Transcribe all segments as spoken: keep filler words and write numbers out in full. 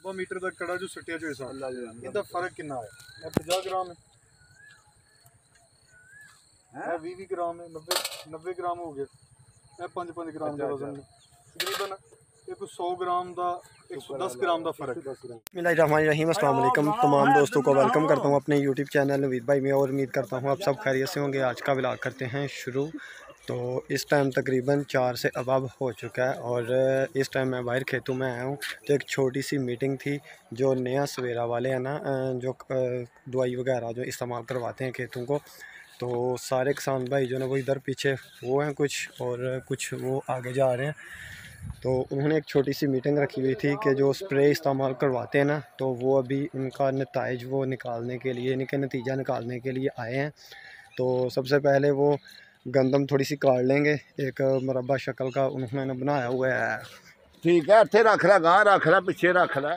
मुरब्बा मीटर का कड़ा जो सटिया जो हिसाब इनका फर्क कितना है? पचास ग्राम है, बीस बीस ग्राम है, नब्बे नब्बे ग्राम हो गया, पाँच पाँच ग्राम का वजन तकरीबन एक सौ ग्राम का एक सौ दस ग्राम का फर्क। बिस्मिल्लाहिर्रहमानिर्रहीम, अस्सलाम वालेकुम। तमाम दोस्तों को वेलकम करता हूँ अपने यूट्यूब चैनल नवीद भाई में और उम्मीद करता हूँ आप सब खैरियत से होंगे। आज का व्लॉग करते हैं शुरू। तो इस टाइम तकरीबन चार से अबाब हो चुका है और इस टाइम मैं बाहर खेतों में आया हूँ। तो एक छोटी सी मीटिंग थी जो नया सवेरा वाले हैं ना, जो दवाई वगैरह जो इस्तेमाल करवाते हैं खेतों को, तो सारे किसान भाई जो ना वो इधर पीछे वो हैं कुछ और कुछ वो आगे जा रहे हैं। तो उन्होंने एक छोटी सी मीटिंग रखी हुई थी कि जो स्प्रे इस्तेमाल करवाते हैं ना, तो वो अभी उनका नताइज वो निकालने के लिए इनके नतीजा निकालने के लिए आए हैं। तो सबसे पहले वो गंदम थोड़ी सी काट लेंगे, एक मुरब्बा शक्ल का उन्होंने बनाया हुआ है। ठीक है, इतने रख ला, गां रख ला, पीछे रख ला।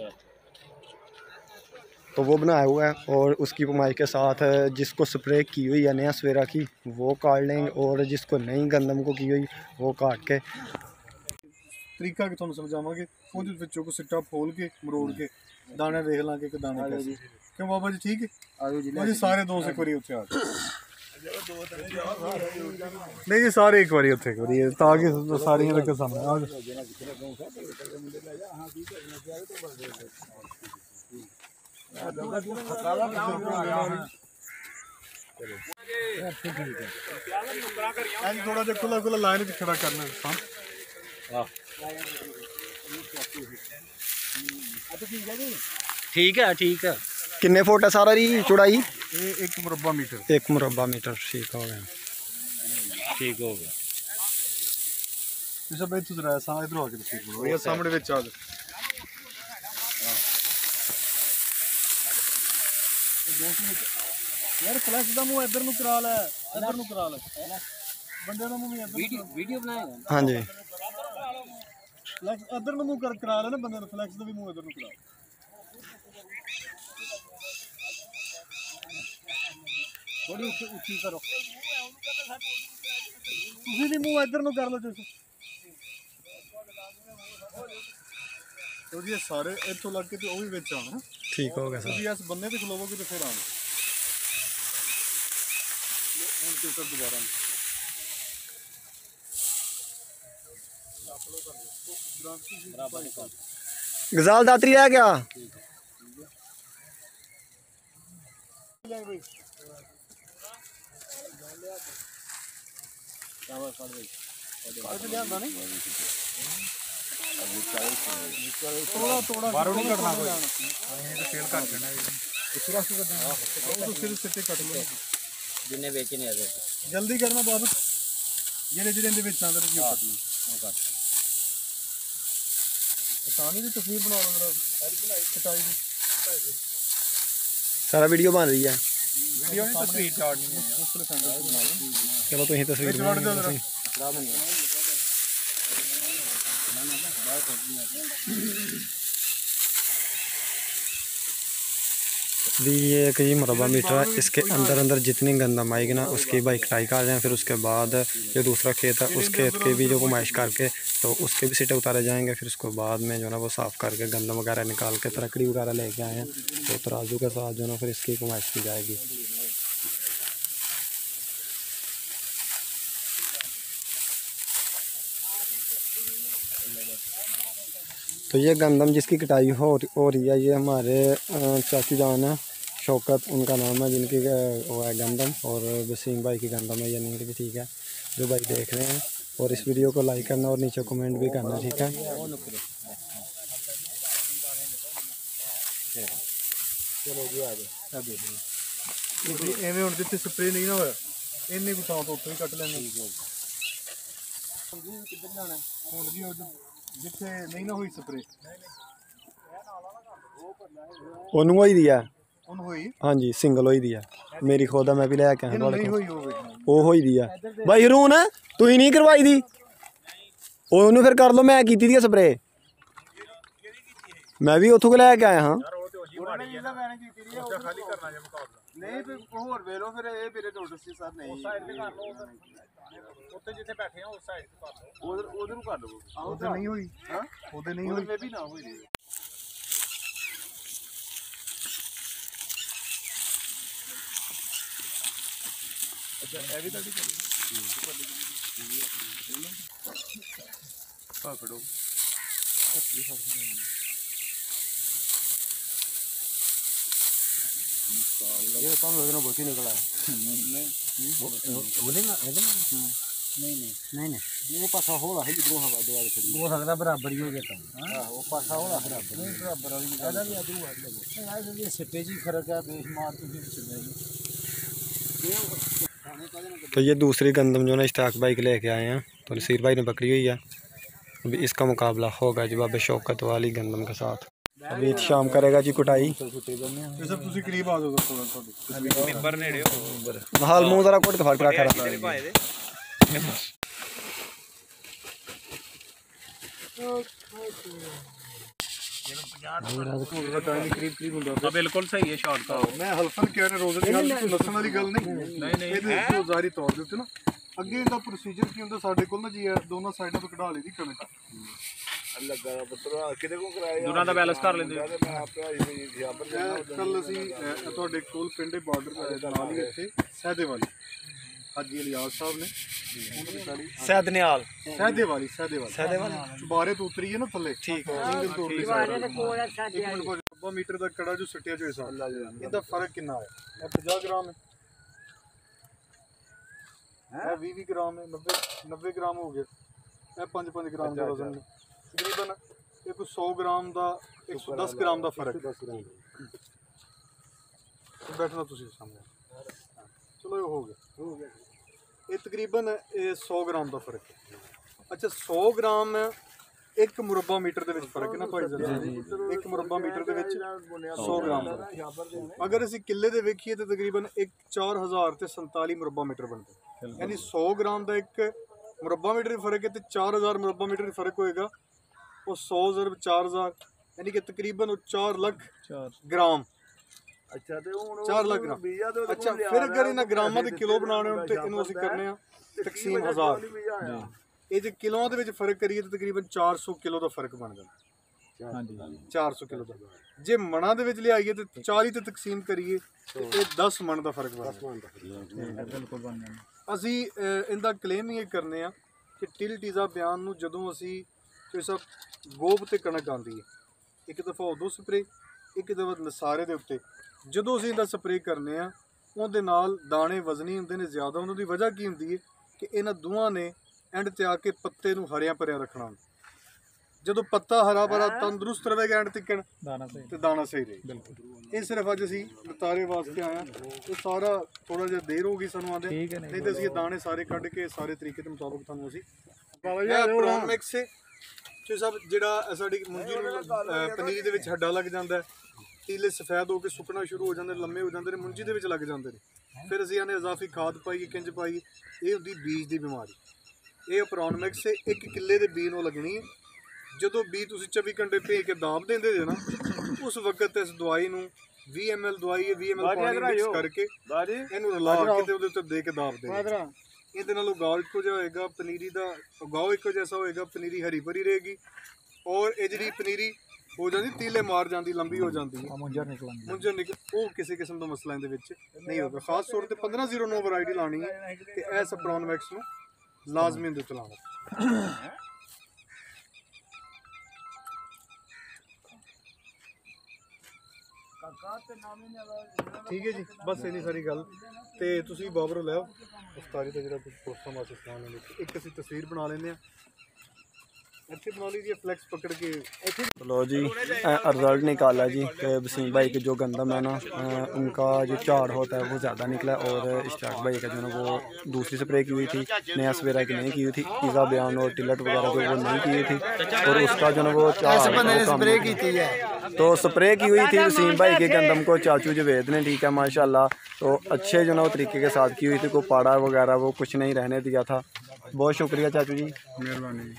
तो वो बनाया हुआ है और उसकी कमाई के साथ जिसको स्प्रे की हुई है नया सवेरा की वो काट लेंगे और जिसको नई गंदम को की हुई वो काट के तरीका कि तुहानू समझावांगे। ਉਹਦੇ ਵਿੱਚੋਂ को सिट्टा फोल के मरोड़ के दाने देख लांगे कि दाने कैसे। क्यों बाबा जी ठीक है? आजो जी, जी सारे दोस्त एक बारी उत्थे आ जाओ। नहीं जी सारे एक बारी उत्थे करिए ताकि सारियां दे सामने आ जाओ। थोड़ा जिहा खुला खुला लाइन च खड़ा करना ठीक है ठीक है। किन्ने फुट है सारा जी चौड़ाई? एक मुरब्बा मीटर एक मुरब्बा मीटर ठीक हो गया, ठीक हो गया। ये सब इधर उधर है, सामने इधर आके ठीक हो ये सामने विच आ जाओ। यार फ्लैश दा मुंह इधर नु करा ले, इधर नु करा ले, बंदे दा मुंह इधर वीडियो वीडियो बनाएगा। हाँ जी फ्लैक्स इधर नु मुंह कर करा ले ना बंदे दा, फ्लैक्स दा भी मुंह इधर नु करा। थोड़ी ऊंची करो, तुसी भी मुंह इधर नु कर लो जैसे। तो ये सारे इथों लग के तो वो भी विच आना ठीक हो गया सर। तुसी इस बंदे पे खलोवोगे तो फिर आना उनके ऊपर दोबारा गजाल दात्री है क्या? जिन्हें बेचने जल्दी करना बाबत जेडे जेडे इहदे विच आंदे ने कट लो। आसानी दी तस्वीर बना लो जरा, कटाई दी सारा वीडियो बन रही है। वीडियो नहीं तस्वीर चाड़नी है मुख्तलिफ एंगल से बना लो। चलो तो यही तस्वीर छोड़ दो जरा। भी ये एक ही मुरब्बा मीटर है, इसके अंदर अंदर जितनी गंदम आएगी ना उसकी भाई कटाई कर रहे हैं। फिर उसके बाद जो दूसरा खेत है उस खेत के भी जो कुमाइश करके तो उसके भी सिटे उतारे जाएंगे। फिर उसको बाद में जो ना वो साफ़ करके गंदम वगैरह निकाल के तरकड़ी वगैरह लेके आए हैं तो तराजू के साथ जो ना फिर इसकी कुमाइश की जाएगी। तो ये गंदम जिसकी कटाई हो हो रही है ये हमारे चाचू जान है, शौकत उनका नाम है, जिनकी वो है गंदम, और वसीम भाई की गंदम है, ये नहीं भी ठीक है जो भाई देख रहे हैं। और इस वीडियो को लाइक करना और नीचे कमेंट भी करना, ठीक है। एवें हुण जिथे स्प्रे नहीं ना होया इन्ने को थां तो उत्थे ही कट लेने हुण जी जिथे नहीं ना हुई स्प्रे ओनू होई दी है। उन हुई हाँ जी सिंगल होई दी है मेरी खुद है, मैं भी लेके आया नहीं हुई हो वो होई दी है भाई रून तू ही नहीं करवाई दी ओनू फिर कर लो, मैं की थी स्प्रे मैं भी उथों लैके आया हाँ। नहीं फिर होर वे लो फिर ए मेरे नोटिस से सर नहीं उस साइड पे कर लो ਉੱਤੇ ਜਿੱਥੇ बैठे हैं उस साइड पे कर लो उधर उधर कर लो उधर नहीं हुई हां उधर नहीं हुई मैं भी ना हुई पकड़ो ये काम लगना बहुत ही निकला है बोले ना नहीं नहीं नहीं नहीं वो पासा होला है इधरों हवा दे वाले खड़ी हो सकता बराबर ही हो गया था हां वो पासा होला बराबर नहीं बराबर वाली ज्यादा भी आदू वाट लगे यार ये सिट्टे जी फर्क है बेश मार तो फिर चले तो ये दूसरी गंदम जो ना इश्ताक भाई के लेके आए हैं तो नसीर भाई ने पकड़ी हुई है। अभी इसका मुकाबला होगा जवाब शौकत वाली गंदम के साथ। अभी शाम करेगा जी कुटाई। ये सब तुसी करीब आ जाओ थोड़ा थोड़ा मेंबर नेड़े हो हाल मुंह जरा कोट के फड़ के रखा रहा करीब करीब ਹੁੰਦਾ बिल्कुल सही है शॉट का मैं हल्फन कह रहा रोज़ ਦੀ ਗੱਲ ਨਸਣ ਵਾਲੀ ਗੱਲ ਨਹੀਂ ਨਹੀਂ ਨਹੀਂ ਇਹਦੇ ਜ਼ਾਰੀ ਤੌਰ ਦੇ ਉੱਤੇ ਨਾ ਅੱਗੇ ਇਹਦਾ ਪ੍ਰੋਸੀਜਰ ਕੀ ਹੁੰਦਾ ਸਾਡੇ ਕੋਲ ਨਾ ਜੀ ਦੋਨਾਂ ਸਾਈਡਾਂ ਤੋਂ ਕਢਾ ਲਈ ਦੀ ਕਣਕ ਲੱਗਾ ਪੁੱਤਰਾ ਕਿਤੇ ਕੋ ਕਰਾਇਆ ਦੋਨਾਂ ਦਾ ਬੈਲੈਂਸ ਕਰ ਲੈਂਦੇ ਮੈਂ ਆਪੇ ਆਈ ਹੋਈ ਸੀ ਆਪਰ ਕੱਲ ਅਸੀਂ ਅਹ, ਤੁਹਾਡੇ ਕੋਲ ਪਿੰਡੇ ਬਾਰਡਰ ਦਾ ਨਾਲ ਹੀ ਇੱਥੇ ਸਹਿਦੇ ਵਾਲੀ ਹਾਜੀ ਇਲਿਆਸ ਸਾਹਿਬ ਨੇ ਉਹਨਾਂ ਦੀ ਸਾਰੀ सैदनियाल ਸਹਿਦੇ ਵਾਲੀ ਸਹਿਦੇ ਵਾਲੀ ਸਹਿਦੇ ਵਾਲੀ ਬਾਰੇ ਤੋਂ ਉਤਰੀ ਹੈ ਨਾ ਥੱਲੇ ਠੀਕ ਹੈ ਸਿੰਗਲ ਤੋਂ ਉਤਰੀ ਬਾਰੇ ਦੇ ਕੋਲ ਸਾਡੇ ਨੱਬੇ ਮੀਟਰ ਦਾ ਕੜਾ ਜੋ ਸੱਟਿਆ ਜੋ ਇਸ ਇਹਦਾ ਫਰਕ ਕਿੰਨਾ ਹੈ ਇਹ ਪੰਜਾਹ ਗ੍ਰਾਮ ਹੈ ਇਹ ਵੀਹ ਵੀਹ ਗ੍ਰਾਮ ਹੈ ਨੱਬੇ ਨੱਬੇ ਗ੍ਰਾਮ ਹੋ ਗਿਆ ਇਹ ਪੰਜ ਪੰਜ ਗ੍ਰਾਮ ਦਾ ਵਜ਼ਨ ਹੈ ਤਕਰੀਬਨ ਇਹ ਕੋਈ ਸੌ ਗ੍ਰਾਮ ਦਾ ਇੱਕ ਸੌ ਦਸ ਗ੍ਰਾਮ ਦਾ ਫਰਕ ਹੈ ਬੈਠਣਾ ਤੁਸੀਂ ਸਾਹਮਣੇ ਚਲੋ ਇਹ ਹੋ ਗਿਆ ਹੋ ਗਿਆ ਇਹ ਤਕਰੀਬਨ ਇਹ ਸੌ ਗ੍ਰਾਮ ਦਾ ਫਰਕ ਹੈ। ਅੱਛਾ ਸੌ ਗ੍ਰਾਮ ਇੱਕ ਮੁਰੱਬਾ ਮੀਟਰ ਦੇ ਵਿੱਚ ਫਰਕ ਹੈ ਨਾ ਭਾਈ ਜੀ ਇੱਕ ਮੁਰੱਬਾ ਮੀਟਰ ਦੇ ਵਿੱਚ ਸੌ ਗ੍ਰਾਮ ਅਗਰ ਅਸੀਂ ਕਿੱਲੇ ਦੇ ਵੇਖੀਏ ਤਾਂ ਤਕਰੀਬਨ ਇੱਕ ਚਾਰ ਹਜ਼ਾਰ ਤੇ ਸੰਤਾਲੀ ਮੁਰੱਬਾ ਮੀਟਰ ਬਣਦਾ ਯਾਨੀ ਸੌ ਗ੍ਰਾਮ ਦਾ ਇੱਕ ਮੁਰੱਬਾ ਮੀਟਰ ਦਾ ਫਰਕ ਹੈ ਤੇ ਚਾਰ ਹਜ਼ਾਰ ਮੁਰੱਬਾ ਮੀਟਰ ਦਾ ਫਰਕ ਹੋਏਗਾ ਉਹ ਸੌ ਜ਼ਰਬ ਚਾਰ ਹਜ਼ਾਰ ਯਾਨੀ ਕਿ ਤਕਰੀਬਨ ਉਹ ਚਾਰ ਲੱਖ ਗ੍ਰਾਮ ਅੱਛਾ ਤੇ ਹੁਣ ਚਾਰ ਲੱਖ ਗ੍ਰਾਮ ਅੱਛਾ ਫਿਰ ਅਗਰ ਇਹਨਾਂ ਗ੍ਰਾਮਾਂ ਦੇ ਕਿਲੋ ਬਣਾਉਣੇ ਹੋਣ ਤੇ ਇਹਨੂੰ ਅਸੀਂ ਕਰਨੇ ਆ ਤਕਸੀਮ ਹਜ਼ਾਰ ਇਹ ਜੇ ਕਿਲੋਆਂ ਦੇ ਵਿੱਚ ਫਰਕ ਕਰੀਏ ਤਾਂ ਤਕਰੀਬਨ ਚਾਰ ਸੌ ਕਿਲੋ ਦਾ ਫਰਕ ਬਣ ਜਾਂਦਾ ਹਾਂਜੀ ਚਾਰ ਸੌ ਕਿਲੋ ਦਾ ਜੇ ਮਣਾਂ ਦੇ ਵਿੱਚ ਲਿਆਈਏ ਤੇ ਚਾਲੀ ਤੇ ਤਕਸੀਮ ਕਰੀਏ ਤੇ ਇਹ ਦਸ ਮਣ ਦਾ ਫਰਕ ਬਣਦਾ ਬਿਲਕੁਲ ਬਣ ਜਾਂਦਾ ਅਸੀਂ ਇਹਦਾ ਕਲੇਮ ਹੀ ਇਹ ਕਰਨੇ ਆ ਕਿ ਟਿਲ ਟੀਜ਼ਾ ਬਿਆਨ ਨੂੰ ਜਦੋਂ ਅਸੀਂ ਕੋਈ ਸਭ ਗੋਬ ਤੇ ਕਣਕ ਆਉਂਦੀ ਹੈ ਇੱਕ ਦਫਾ ਉਦੋਂ ਸਪਰੇ ਇੱਕ ਦਫਾ ਨਸਾਰੇ ਦੇ ਉੱਤੇ ਜਦੋਂ ਅਸੀਂ ਇਹਦਾ ਸਪਰੇ ਕਰਨੇ ਆ ਉਹਦੇ ਨਾਲ ਦਾਣੇ ਵਜ਼ਨੀ ਹੁੰਦੇ ਨੇ ਜ਼ਿਆਦਾ ਉਹਨਾਂ ਦੀ ਵਜ੍ਹਾ ਕੀ ਹੁੰਦੀ ਹੈ ਕਿ ਇਹਨਾਂ ਦੋਵਾਂ ਨੇ ਐਂਡ ਤੇ ਆ ਕੇ ਪੱਤੇ ਨੂੰ ਹਰਿਆ ਭਰਿਆ ਰੱਖਣਾ ਜਦੋਂ ਪੱਤਾ ਹਰਾ ਭਰਾ ਤੰਦਰੁਸਤ ਰਹੇਗਾ ਐਂਡ ਤਿੱਕਣ ਦਾਣਾ ਸਹੀ ਤੇ ਦਾਣਾ ਸਹੀ ਰਹੇ ਬਿਲਕੁਲ ਇਹ ਸਿਰਫ ਅੱਜ ਅਸੀਂ ਲਤਾਰੇ ਵਾਸਤੇ ਆਇਆ ਇਹ ਸਾਰਾ ਥੋੜਾ ਜਿਹਾ ਦੇਰ ਹੋ ਗਈ ਸਾਨੂੰ ਆਂਦੇ ਨਹੀਂ ਤੇ ਅਸੀਂ ਇਹ ਦਾਣੇ ਸਾਰੇ ਕੱਢ ਕੇ ਸਾਰੇ ਤਰੀਕੇ ਦੇ ਮੁਤਾਬਕ ਤੁਹਾਨੂੰ ਅਸੀਂ ਬਰਾਊਨ ਮਿਕਸ ਜੋ ਸਭ ਜਿਹੜਾ ਸਾਡੀ ਮੁੰਜੀ ਨੂੰ ਪਨੀਰੀ ਦੇ ਵਿੱਚ ਹੱਡਾ ਲੱਗ ਜਾਂਦਾ ਤੀਲੇ ਸਫੈਦ ਹੋ ਕੇ ਸੁੱਕਣਾ ਸ਼ੁਰੂ ਹੋ ਜਾਂਦੇ ਲੰਮੇ ਹੋ ਜਾਂਦੇ ਨੇ ਮੁੰਜੀ ਦੇ ਵਿੱਚ ਲੱਗ ਜਾਂਦੇ ਨੇ ਫਿਰ ਅਸੀਂ ਇਹਨੇ ਇਜ਼ਾਫੀ ਖਾਦ ਪਾਈਏ ਕਿੰਜ ਪਾਈਏ ਇਹ ਹੁੰਦੀ ਬੀਜ ਦੀ ਬਿਮਾਰੀ ਇਹ ਅਪਰਾਨ ਮਿਕਸ ਇੱਕ ਕਿੱਲੇ ਦੇ ਬੀਜ ਨੂੰ ਲੱਗਣੀ ਹੈ ਜਦੋਂ ਬੀਜ ਤੁਸੀਂ ਚੌਵੀ ਘੰਟੇ ਭੇ ਕੇ ਦਾਬ ਦਿੰਦੇ ਜੇ ਨਾ ਉਸ ਵਕਤ ਇਸ ਦਵਾਈ ਨੂੰ ਵੀਹ ਐਮ ਐਲ ਦਵਾਈ ਵੀਹ ਐਮ ਐਲ ਪਾਣੀ ਮਿਕਸ ਕਰਕੇ ਇਹਨੂੰ ਰਲਾ ਕੇ ਤੇ ਉਹਦੇ ਉੱਤੇ ਦੇ ਕੇ ਦਾਬ ਦੇ ਇਹਦੇ ਨਾਲ ਉਗਾਓ ਇੱਕੋ ਜਿਹਾ ਹੋਏਗਾ ਪਨੀਰੀ ਦਾ ਉਗਾਓ ਇੱਕੋ ਜੈਸਾ ਹੋਏਗਾ ਪਨੀਰੀ ਹਰੀ ਭਰੀ ਰਹੇਗੀ ਔਰ ਇਹ ਜਿਹੜੀ ਪਨੀਰੀ ਹੋ ਜਾਂਦੀ ਤੀਲੇ ਮਾਰ ਜਾਂਦੀ ਲੰਬੀ ਹੋ ਜਾਂਦੀ ਹੈ ਮੁੰਜਰ ਨਿਕਲਣ ਮੁੰਜਰ ਨਿਕਲ ਉਹ ਕਿਸੇ ਕਿਸਮ ਦਾ ਮਸਲਾ ਇਹਦੇ ਵਿੱਚ ਨਹੀਂ ਹੋਗਾ ਖਾਸ ਤੌਰ ਤੇ ਪੰਦਰਾਂ ਜ਼ੀਰੋ ਨੌ ਵੈਰਾਈਟੀ ਲਾਣੀ ਹੈ ਤੇ ਇਹ ਸਪਰੋਨ ਮੈਕਸ ਨੂੰ ਲਾਜ਼ਮੀ ਦੇ ਚਲਾਉਣਾ ਠੀਕ ਹੈ ਜੀ ਬਸ ਇੰਨੀ ਸਾਰੀ ਗੱਲ ਤੇ ਤੁਸੀਂ ਬਾਬਰੋਂ ਲੈ ਆਓ ਉਸਤਾਰੀ ਦਾ ਜਿਹੜਾ ਕੁਝ ਪੋਸਟਾਂ ਵਾਸਤੇ ਸਮਾਨ ਲੈਂਦੇ ਇੱਕ ਅਸੀਂ ਤਸਵੀਰ ਬਣਾ ਲੈਂਦੇ ਆ ਇੱਥੇ बना लीजिए फ्लैक्स पकड़ के लो जी रिजल्ट निकाला जी कि वसीम भाई के जो गंदम है ना उनका जो चार होता है वो ज़्यादा निकला और इश्ताक भाई का जो है वो दूसरी स्प्रे की हुई थी नया सवेरा की नहीं की हुई थी ईज़ा बयान और टिलट वगैरह जो वो नहीं की हुई थी और उसका जो है वो चार स्प्रे की थी तो स्प्रे की हुई थी वसीम भाई के गंदम को चाचू जवेद ने ठीक है माशाल्लाह तो अच्छे जो है वो तरीके के साथ की हुई थी कोई पाड़ा वगैरह वो कुछ नहीं रहने दिया था। बहुत शुक्रिया चाचू जी मेहरबानी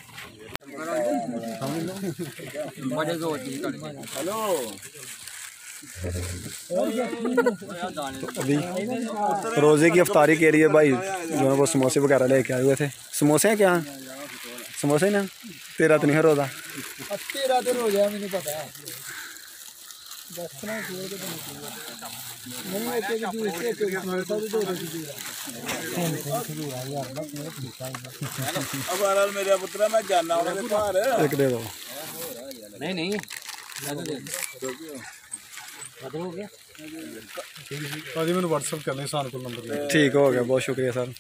अभी रोज़े की अफ्तारी के लिए भाई जो है वो समोसे वगैरह लेके आए हुए थे। समोसे हैं क्या? समोसे ना तेरा तो नहीं है रोज़ा? तेरा तो रोज़ा है मुझे पता है। अब मेरा पुत्र मैं जाना एक दे दो। नहीं नहीं बदल हो गया। ਭਾਜੀ ਮੈਨੂੰ WhatsApp ਕਰ ਲੈ ਸਾਨ ਕੋਲ ਨੰਬਰ। ठीक हो गया, बहुत शुक्रिया सर।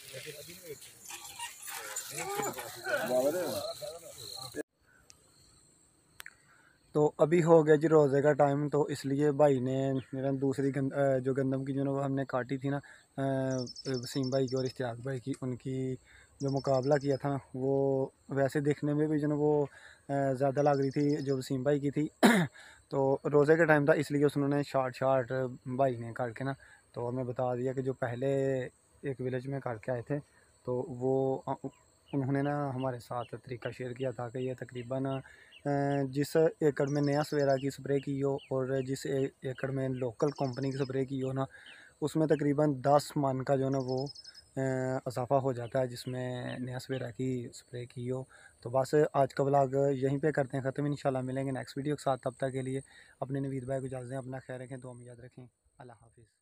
तो अभी हो गया जी रोज़े का टाइम, तो इसलिए भाई ने मेरा दूसरी गंद, अ, जो गंदम की जो ना वो हमने काटी थी ना, अ, वसीम भाई की और इश्तियाक भाई की, उनकी जो मुकाबला किया था ना, वो वैसे देखने में भी जो ना वो ज़्यादा लग रही थी जो वसीम भाई की थी। तो रोज़े का टाइम था इसलिए उन्होंने शार्ट शार्ट भाई ने काट के ना, तो हमें बता दिया कि जो पहले एक विलेज में काट के आए थे, तो वो अ, उन्होंने ना हमारे साथ तरीका शेयर किया था कि ये तकरीबन अ, जिस एकड़ में नया सवेरा की स्प्रे की हो और जिस ए- एकड़ में लोकल कंपनी की स्प्रे की हो ना, उसमें तकरीबन दस मन का जो ना वो इजाफा हो जाता है जिसमें नया सवेरा की स्प्रे की हो। तो बस आज का व्लॉग यहीं पे करते हैं ख़त्म। इंशाल्लाह मिलेंगे नेक्स्ट वीडियो के साथ। तब तक के लिए अपने नवीद भाई को इजाज़त दें, अपना ख्याल रखें, दुआ में याद रखें। अल्लाह हाफिज़।